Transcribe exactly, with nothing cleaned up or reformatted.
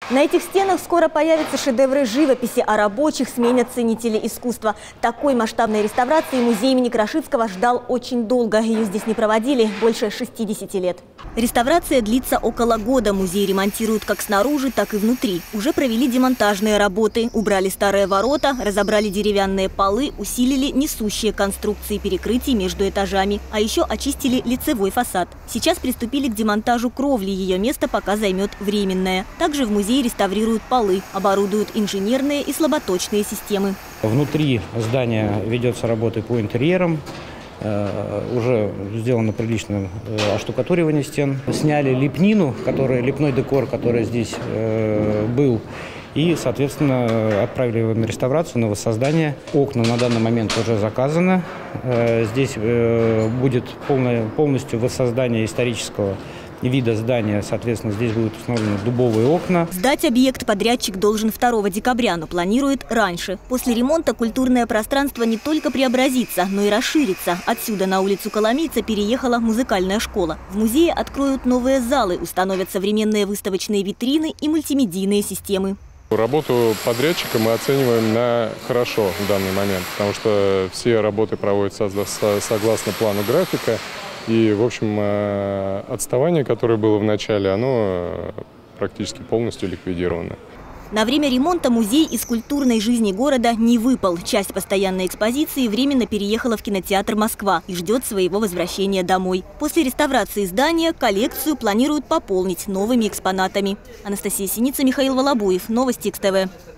На этих стенах скоро появятся шедевры живописи, а рабочих сменят ценители искусства. Такой масштабной реставрации музей имени Крашицкого ждал очень долго. Ее здесь не проводили больше шестидесяти лет. Реставрация длится около года. Музей ремонтируют как снаружи, так и внутри. Уже провели демонтажные работы. Убрали старые ворота, разобрали деревянные полы, усилили несущие конструкции перекрытий между этажами. А еще очистили лицевой фасад. Сейчас приступили к демонтажу кровли. Ее место пока займет временное. Также в музее реставрируют полы, оборудуют инженерные и слаботочные системы. Внутри здания ведется работа по интерьерам. Уже сделано приличное оштукатуривание стен. Сняли лепнину, который, лепной декор, который здесь был. И, соответственно, отправили его на реставрацию, на воссоздание. Окна на данный момент уже заказаны. Здесь будет полное, полностью воссоздание исторического вида здания. Соответственно, здесь будут установлены дубовые окна. Сдать объект подрядчик должен второго декабря, но планирует раньше. После ремонта культурное пространство не только преобразится, но и расширится. Отсюда на улицу Коломийца переехала музыкальная школа. В музее откроют новые залы, установят современные выставочные витрины и мультимедийные системы. Работу подрядчика мы оцениваем на хорошо в данный момент, потому что все работы проводятся согласно плану графика. И, в общем, отставание, которое было в начале, оно практически полностью ликвидировано. На время ремонта музей из культурной жизни города не выпал. Часть постоянной экспозиции временно переехала в кинотеатр «Москва» и ждет своего возвращения домой. После реставрации здания коллекцию планируют пополнить новыми экспонатами. Анастасия Синица, Михаил Волобуев. Новости икс тэ вэ.